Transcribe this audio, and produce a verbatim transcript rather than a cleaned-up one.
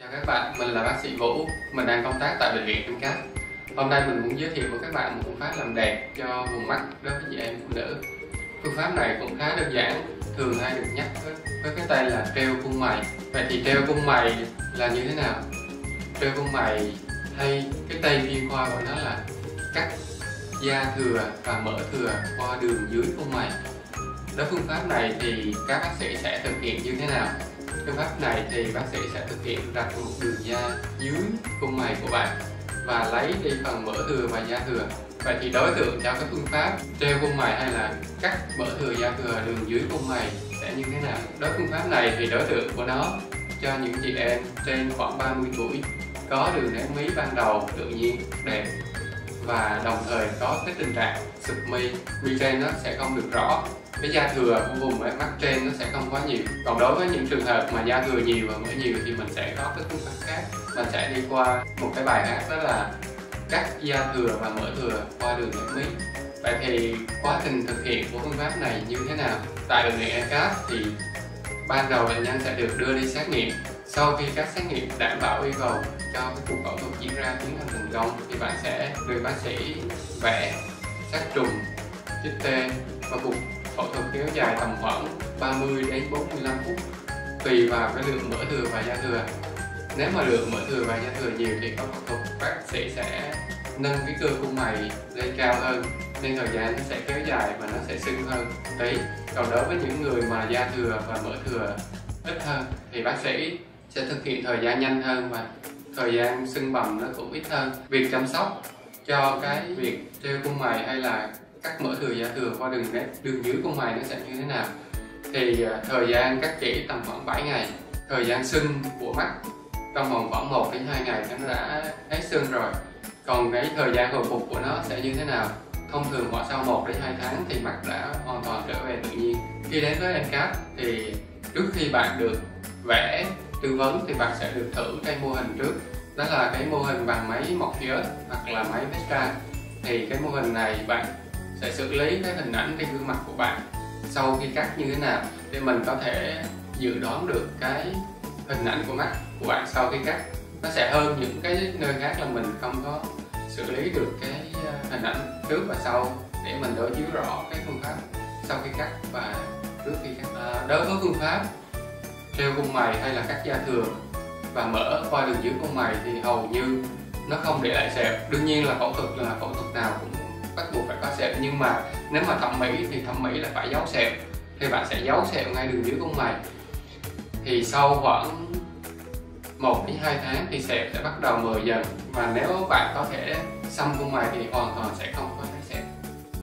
Chào các bạn, mình là bác sĩ Vũ, mình đang công tác tại bệnh viện Tim Cát. Hôm nay mình muốn giới thiệu với các bạn một phương pháp làm đẹp cho vùng mắt đối với chị em phụ nữ. Phương pháp này cũng khá đơn giản, thường hay được nhắc với, với cái tên là treo cung mày. Vậy thì treo cung mày là như thế nào? Treo cung mày hay cái tên chuyên khoa của nó là cắt da thừa và mỡ thừa qua đường dưới cung mày. Đối phương pháp này thì các bác sĩ sẽ thực hiện như thế nào? Phương pháp này thì bác sĩ sẽ thực hiện đặt một đường da dưới cung mày của bạn và lấy đi phần mỡ thừa và da thừa. Vậy thì đối tượng cho cái phương pháp treo cung mày hay là cắt mỡ thừa da thừa đường dưới cung mày sẽ như thế nào? Đối phương pháp này thì đối tượng của nó cho những chị em trên khoảng ba mươi tuổi, có đường nét mí ban đầu tự nhiên đẹp và đồng thời có cái tình trạng sụp mi, mi trên nó sẽ không được rõ, cái da thừa của vùng mắt trên nó sẽ không quá nhiều. Còn đối với những trường hợp mà da thừa nhiều và mỡ nhiều thì mình sẽ có cái phương pháp khác. Mình sẽ đi qua một cái bài khác, đó là cắt da thừa và mỡ thừa qua đường nét mí. Vậy thì quá trình thực hiện của phương pháp này như thế nào? Tại bệnh viện Tim Cát thì ban đầu bệnh nhân sẽ được đưa đi xét nghiệm. Sau khi các xét nghiệm đảm bảo yêu cầu cho cái cuộc phẫu thuật diễn ra tiến hành thành công thì bạn sẽ được bác sĩ vẽ, sát trùng, chích tê và cuộc phẫu thuật kéo dài tầm khoảng ba mươi đến bốn mươi lăm phút tùy vào cái lượng mỡ thừa và da thừa. Nếu mà lượng mỡ thừa và da thừa nhiều thì có phẫu thuật bác sĩ sẽ nâng cái cơ cung mày lên cao hơn nên thời gian nó sẽ kéo dài và nó sẽ sưng hơn tí. Còn đối với những người mà da thừa và mỡ thừa ít hơn thì bác sĩ sẽ thực hiện thời gian nhanh hơn và thời gian sưng bầm nó cũng ít hơn. Việc chăm sóc cho cái việc treo cung mày hay là cắt mỡ thừa da thừa qua đường nét đường dưới cung mày nó sẽ như thế nào? Thì uh, thời gian cắt chỉ tầm khoảng bảy ngày. Thời gian sưng của mắt trong vòng khoảng một đến hai ngày thì nó đã hết sưng rồi. Còn cái thời gian hồi phục của nó sẽ như thế nào? Thông thường khoảng sau một đến hai tháng thì mắt đã hoàn toàn trở về tự nhiên. Khi đến với Tim Cát thì trước khi bạn được vẽ tư vấn thì bạn sẽ được thử cái mô hình trước. Đó là cái mô hình bằng máy Morpheus hoặc là máy Vectra. Thì cái mô hình này bạn sẽ xử lý cái hình ảnh trên gương mặt của bạn sau khi cắt như thế nào để mình có thể dự đoán được cái hình ảnh của mắt của bạn sau khi cắt. Nó sẽ hơn những cái nơi khác là mình không có xử lý được cái hình ảnh trước và sau để mình đối chiếu rõ cái phương pháp sau khi cắt và trước khi cắt. À, đối với phương pháp treo cung mày hay là cắt da thừa và mỡ qua đường dưới cung mày thì hầu như nó không để lại sẹo. Đương nhiên là phẫu thuật là phẫu thuật nào cũng bắt buộc phải có sẹo, nhưng mà nếu mà thẩm mỹ thì thẩm mỹ là phải giấu sẹo, thì bạn sẽ giấu sẹo ngay đường dưới cung mày. Thì sau khoảng một đến hai tháng thì sẹo sẽ bắt đầu mờ dần, và nếu bạn có thể xăm cung mày thì hoàn toàn sẽ không có thấy sẹo.